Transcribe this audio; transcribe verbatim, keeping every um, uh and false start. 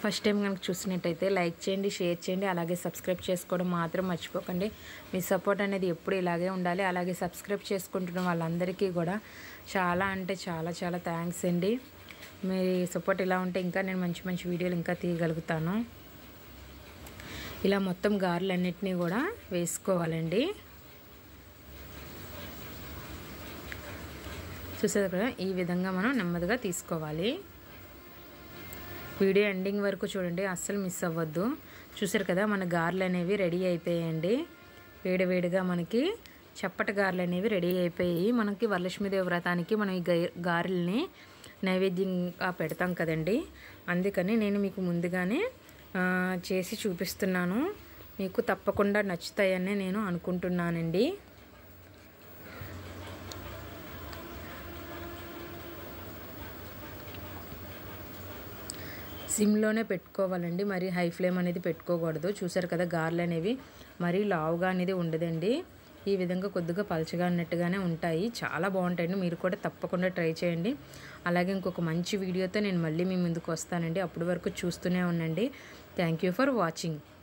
First time కనుక చూసినట్టయితే like చేయండి, షేర్ చేయండి, అలాగే సబ్స్క్రైబ్ చేసుకోవడం మాత్రం మర్చిపోకండి. మీ సపోర్ట్ అనేది ఎప్పుడు ఇలాగే ఉండాలి. అలాగే సబ్స్క్రైబ్ చేసుకుంటున్న వాళ్ళందరికీ కూడా చాలా అంటే చాలా చాలా థ్యాంక్స్ అండి. మీ సపోర్ట్ ఇలా ఉంటే ఇంకా నేను మంచి మంచి వీడియోలు ఇంకా తీయగలుగుతాను. ఇలా మొత్తం గారెలన్నిటినీ కూడా వేసుకోవాలండి. చూసారు కదా, ఈ విధంగా మనం నెమ్మదిగా తీసుకోవాలి. వీడియో ఎండింగ్ వరకు చూడండి, అస్సలు మిస్ అవ్వద్దు. చూసారు కదా, మన గారెలు అనేవి రెడీ అయిపోయాయండి. వేడివేడిగా మనకి చప్పటి గారెలు అనేవి రెడీ అయిపోయాయి. మనకి వరలక్ష్మీదేవి వ్రతానికి మనం ఈ గారెల్ని నైవేద్యంగా పెడతాం కదండి. అందుకని నేను మీకు ముందుగానే చేసి చూపిస్తున్నాను. మీకు తప్పకుండా నచ్చుతాయని నేను అనుకుంటున్నానండి. సిమ్లోనే పెట్టుకోవాలండి, మరి హై ఫ్లేమ్ అనేది పెట్టుకోకూడదు. చూసారు కదా, గారెలు అనేవి మరీ లావుగా అనేది ఉండదండి. ఈ విధంగా కొద్దిగా పలచగా అన్నట్టుగానే ఉంటాయి. చాలా బాగుంటాయండి. మీరు కూడా తప్పకుండా ట్రై చేయండి. అలాగే ఇంకొక మంచి వీడియోతో నేను మళ్ళీ మీ ముందుకు వస్తానండి. అప్పటి వరకు చూస్తూనే ఉండండి. Thank you for watching.